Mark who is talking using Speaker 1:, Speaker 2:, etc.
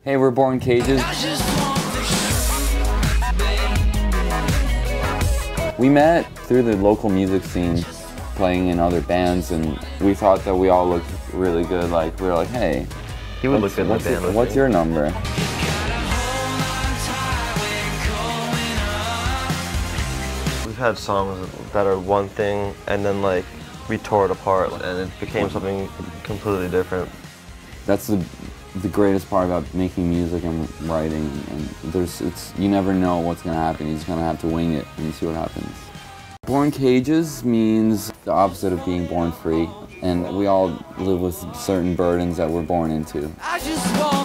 Speaker 1: Hey, we're Born Cages. We met through the local music scene, playing in other bands, and we thought that we all looked really good. Like, we were like, hey,
Speaker 2: he would look good in the band.
Speaker 1: What's your number?
Speaker 2: We've had songs that are one thing, and then like we tore it apart, and it became something completely different.
Speaker 1: That's the greatest part about making music and writing, and you never know what's gonna happen. You just gonna have to wing it and see what happens. Born Cages means the opposite of being born free, and we all live with certain burdens that we're born into.